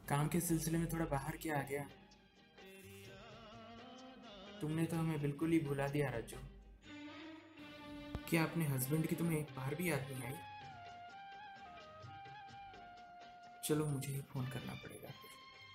काम के सिलसिले में थोड़ा बाहर क्या आ गया। तुमने तो हमें बिल्कुल ही भुला दिया राजू। क्या अपने हस्बैंड की तुम्हें एक बार भी याद नहीं आई? चलो मुझे ही फोन करना पड़ेगा फिर।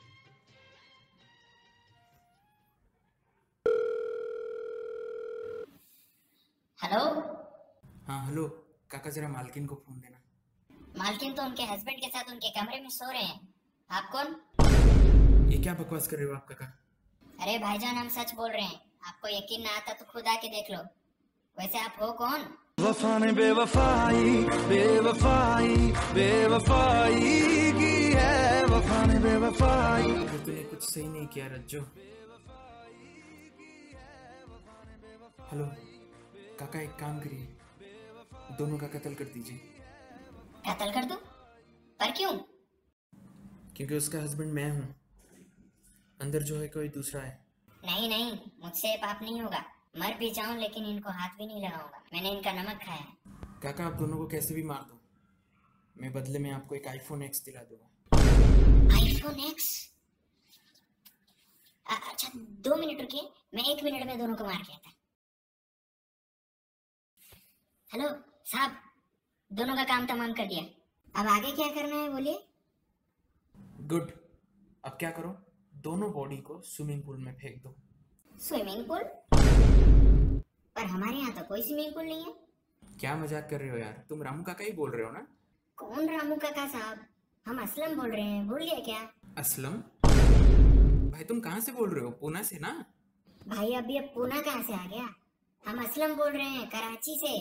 हेलो। हाँ हेलो काका, जरा मालकिन को फोन देना। मालकिन तो उनके हस्बैंड के साथ उनके कमरे में सो रहे हैं। आप कौन? ये क्या बकवास कर रहे हो आप काका? अरे भाईजान, हम सच बोल रहे हैं। आपको यकीन ना आता तो खुद आके देख लो। वैसे आप हो कौन? वफा ने बेवफाई बेवफाई बेवफाई की है, वफा ने बेवफाई। फिर तूने कुछ सही नहीं किया रज्जो। हेलो काका, एक काम करिए, दोनों का कत्ल कर दीजिए। कत्ल कर दूं? पर क्यों? क्योंकि उसका हस्बैंड मैं हूँ, अंदर जो है कोई दूसरा है। नहीं नहीं, मुझसे ये पाप नहीं होगा। मर भी जाऊं लेकिन इनको हाथ भी नहीं लगाऊंगा। मैंने इनका नमक खाया है। काका आप दोनों को कैसे भी मार दो, मैं बदले में आपको एक आईफोन एक्स दिला दूंगा। IPhone X? अच्छा 2 मिनट रुकिए, मैं 1 मिनट में दोनों को मार के आता। हेलो साहब, दोनों का काम तमाम कर दिया। अब आगे क्या करना है बोलिए। गुड। अब क्या करो, दोनों बॉडी को स्विमिंग पूल में फेंक दो। Swimming pool? पर हमारे यहाँ तो कोई स्विमिंग पूल नहीं है। क्या मजाक कर रहे हो यार, तुम रामू काका ही बोल रहे हो ना? कौन रामू काका साहब? हम असलम बोल रहे हैं, भूल गए क्या? असलम? भाई तुम कहाँ से बोल रहे हो? पूना से ना? भाई अभी अब पूना कहाँ से आ गया? हम असलम बोल रहे हैं, कराची से।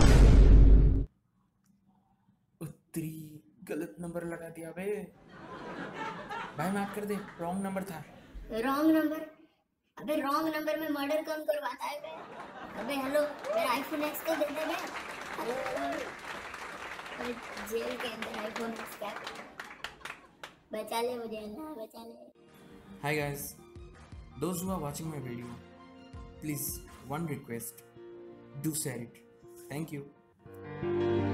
उत्तरी गलत नंबर लगा दिया बे। भाई माफ कर दे, रॉन्ग नंबर था। Wrong number? अबे रॉन्ग नंबर में मर्डर कौन करवाता है बे? अबे हेलो, मेरा आईफोन एक्स तो दे दे बे। Hello hello. अबे जेल के अंदर आईफोन एक्स क्या? बचा ले मुझे अल्लाह, बचा ले। Hi guys, those who are watching my video, please one request, do share it. Thank you.